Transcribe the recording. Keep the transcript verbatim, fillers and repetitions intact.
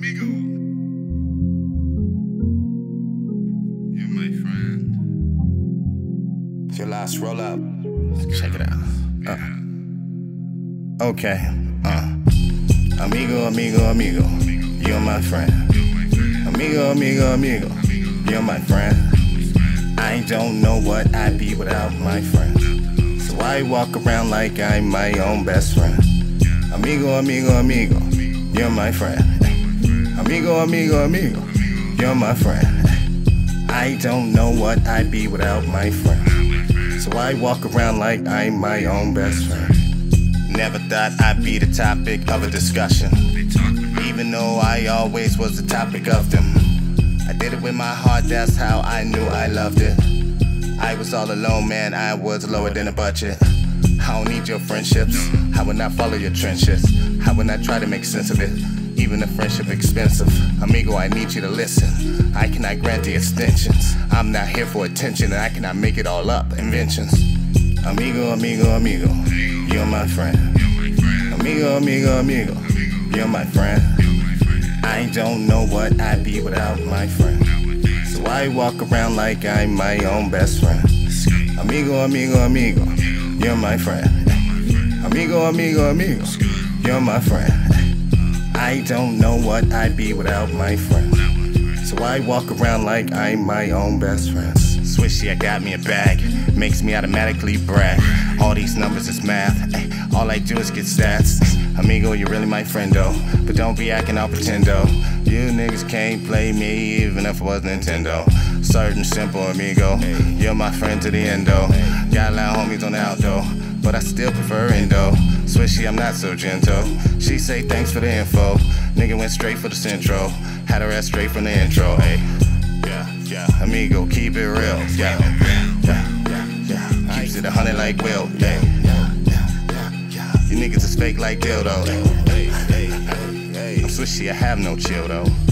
Amigo. You're my friend. It's your last roll up. Check it out. Uh. Okay. Uh. Amigo, amigo, amigo. You're my friend. Amigo, amigo, amigo. You're my friend. I don't know what I'd be without my friend. So I walk around like I'm my own best friend. Amigo, amigo, amigo. You're my friend. Amigo, amigo, amigo. You're my friend. I don't know what I'd be without my friend. So I walk around like I'm my own best friend. Never thought I'd be the topic of a discussion, even though I always was the topic of them. I did it with my heart, that's how I knew I loved it. I was all alone, man, I was lower than a budget. I don't need your friendships, I would not follow your trenches. I would not try to make sense of it, even a friendship expensive. Amigo, I need you to listen, I cannot grant the extensions. I'm not here for attention and I cannot make it all up, inventions. Amigo, amigo, amigo, you're my friend. Amigo, amigo, amigo, you're my friend. I don't know what I'd be without my friend. So I walk around like I'm my own best friend. Amigo, amigo, amigo, you're my friend. Amigo, amigo, amigo, you're my friend. I don't know what I'd be without my friend. So I walk around like I'm my own best friend. Swishy, I got me a bag, makes me automatically brag. All these numbers is math, ay, all I do is get stats. Amigo, you're really my friend though, but don't be acting all pretendo. You niggas can't play me even if it was Nintendo. Certain simple, amigo, you're my friend to the end though. Got a lot of homies on the outdoor, but I still prefer Indo. Swishy, I'm not so gentle. She say thanks for the info. Nigga went straight for the central, had her ass straight from the intro. Ay, yeah, yeah, amigo, keep it real. Yeah, yeah, yeah, yeah. Keeps it a hundred like Will. Yeah, you niggas is fake like dildo. I'm Swishy, I have no chill though.